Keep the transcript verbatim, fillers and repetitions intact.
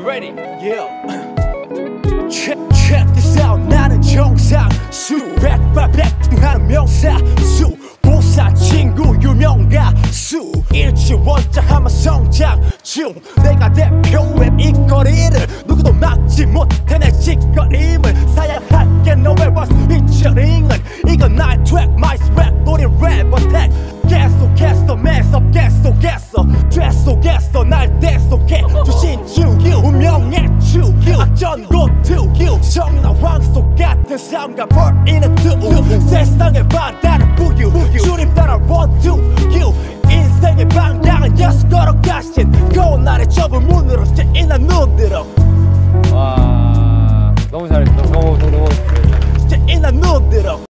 ready? Yeah. check, check this out. 나는 정상수 백발백중하는 명사수 보사 친구 유명 가수 일지원자 하면 성장 중 내가 대표의 이 거리를 누구도 막지 못해 내 짓거림을 사양할게 너의 버스 피처링은 이건 나의 트랙 마이 스웩 우리 래퍼 택 계속해서 매섭계속해서 죄 속에서 날대 속에 주신 주유 운명의 주유 전고 투유 정나왕 속 같은 삶과 벌이는 투 세상의 반대